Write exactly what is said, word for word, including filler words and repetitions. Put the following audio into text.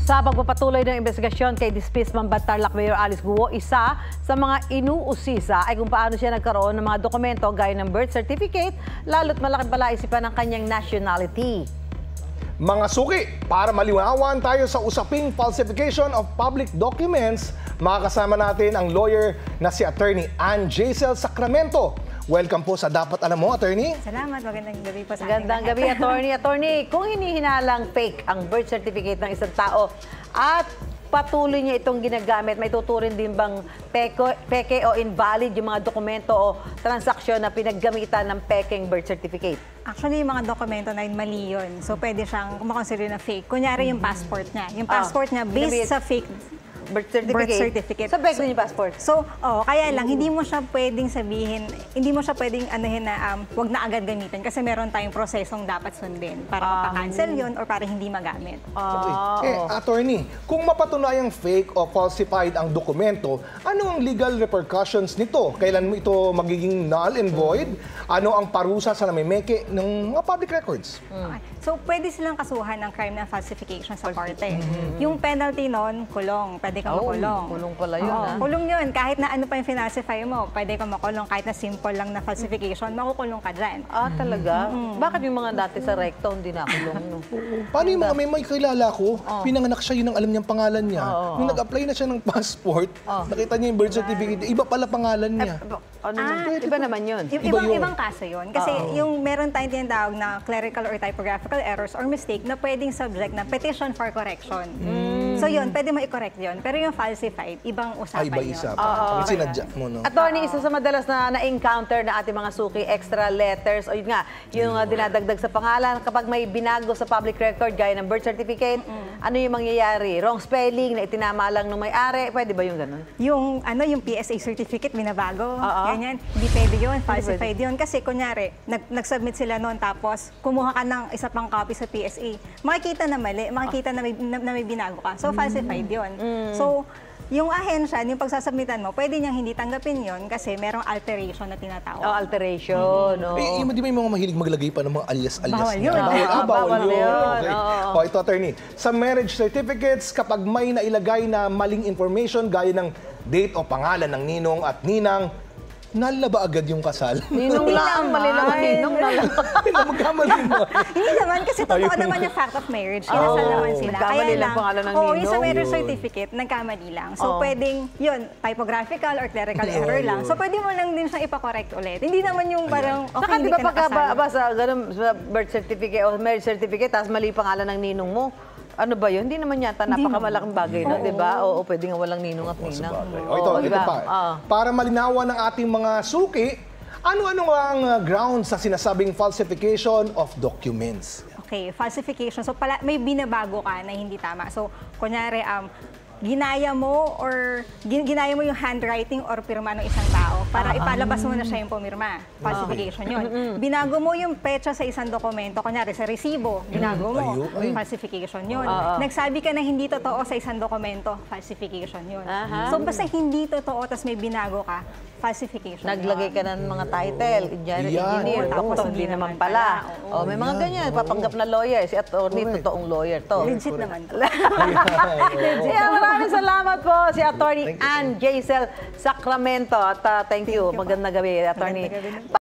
Sa pagpapatuloy ng investigasyon kay dismissed Mamban Tarlac Mayor Alice Guo, isa sa mga inuusisa ay kung paano siya nagkaroon ng mga dokumento gaya ng birth certificate, lalo't malaking palaisipan ng kanyang nationality. Mga suki, para maliwawan tayo sa usaping falsification of public documents, makakasama natin ang lawyer na si Attorney Ann Jaisel Sacramento. Welcome po sa Dapat Alam Mo, Attorney. Salamat. Magandang gabi po sa ating Magandang lahat. gabi, Attorney. Attorney, kung hinihinalang fake ang birth certificate ng isang tao at patuloy niya itong ginagamit, may tuturin din bang peke, peke o invalid yung mga dokumento o transaksyon na pinaggamitan ng pekeng birth certificate? Actually, yung mga dokumento na yun, mali yun. So, pwede siyang kumakonsider na fake. Kunyari, yung passport niya. Yung passport niya, based sa fake birth certificate. birth certificate. Sa peke yung passport. So, oh, kaya lang, hindi mo siya pwedeng sabihin, hindi mo siya pwedeng anuhin na um, wag na agad gamitin kasi meron tayong prosesong dapat sundin para Ah. mapakancel yun or para hindi magamit. Okay. Ah, Eh, oo. Attorney, kung mapatunayang fake o falsified ang dokumento, ano ang legal repercussions nito? Kailan mo ito magiging null and void? Ano ang parusa sa namimeke ng mga public records? Okay. So, pwede silang kasuhan ng crime na falsification sa korte. Yung penalty nun, kulong. Pwede kang Oh, makulong. kulong pala yun, Oo, ah. kulong yun. Kahit na ano pa yung finalsify mo, pwede kang makulong. Kahit na simple lang na falsification, makukulong ka dyan. Ah, talaga? Bakit yung mga dati sa recto hindi nakulong? No? Paano yung mga may may kilala ko, pinanganak siya, yun ang alam niyang pangalan niya. Nung nag-apply na siya ng passport, nakita niya yung birth certificate, iba pala pangalan niya. Ano Ah, naman? Iba naman yun. I- Iba ibang, yun. ibang kaso yun. Kasi yung meron tayong tinatawag na clerical or typographical errors or mistake na pwedeng subject na petition for correction. So yun, pwede mo i-correct yun. Pero yung falsified, ibang Ay, usapan iba yun. isa pa. Ang sinadya mo, no? Attorney, isa sa madalas na na-encounter na ating mga suki, extra letters, o yun nga, yung uh, dinadagdag sa pangalan, kapag may binago sa public record, gaya ng birth certificate, ano yung mangyayari? Wrong spelling, na itinama lang ng may-ari, pwede ba yung ganun? Yung ano yung P S A certificate binabago, Oo. ganyan. Hindi pwede yun, falsified yun. Kasi kunyari, nag, nag-submit sila noon tapos kumuha ka ng isa pang copy sa P S A. Makikita na mali, makikita na may, na, na may binago ka. So, falsified yun. So, yung ahensya, yung pagsasubmitan mo, pwede niyang hindi tanggapin yun kasi merong alteration na tinatawag. O, alteration, no? Eh, di ba yung mga mahilig maglagay pa ng mga alias-alias Bawal niya? yun. Bawal, ah, Ah, bawal bawal yun. yun. Okay. Oo. O, ito, Attorney. Sa marriage certificates, kapag may nailagay na maling information gaya ng date o pangalan ng ninong at ninang, nalla ba agad yung kasal? Ninong Hindi lang, naman. mali lang ang ninong na lang. Magkamali mo. Hindi naman, kasi totoo naman yung fact of marriage. Kinasal Oo, naman sila. nagkamali lang pangalan ng oo, yung sa ninong. marriage Yun. certificate, nagkamali lang. So, Oo. pwedeng, yun, typographical or clerical error lang. So, pwede mo lang din siyang ipakorrect ulit. Hindi naman yung parang, okay, Saka di hindi ba ka pagka ba, nakasal. ba sa, ganun, sa birth certificate o marriage certificate, tapos mali pangalan ng ninong mo, ano ba yun? Hindi naman yata napakamalaking bagay nun, di ba? Oo, pwede nga walang ninong at ninang. O, ito, Oo, ito diba? pa. Oo. Para malinawan ng ating mga suki, ano-ano ang uh, grounds sa sinasabing falsification of documents? Okay, falsification. So, pala, may binabago ka na hindi tama. So, kunyari, um, ginaya mo or gin- ginaya mo yung handwriting or pirma ng isang tao para ipalabas mo na siya yung pumirma. Falsification yun. Binago mo yung petsa sa isang dokumento, kunyari sa resibo, binago mo. Ayun, ay. Falsification yun. Nagsabi ka na hindi totoo sa isang dokumento, falsification yun. Aha. So, basta hindi totoo, tapos may binago ka, falsification Naglagay yun. ka ng mga title, engineer, Yan. engineer, Oo, tapos tapos hindi hindi naman naman pala. pala. Oh, may mga Yan, ganyan, oo. papanggap na lawyer, si attorney, Correct. totoong lawyer to. Legit naman to. Siya, maraming salamat po si Attorney Thank you, Ann Jaisel Sacramento. At uh, thank you. Magandang gabi, Attorney. Magandang gabi.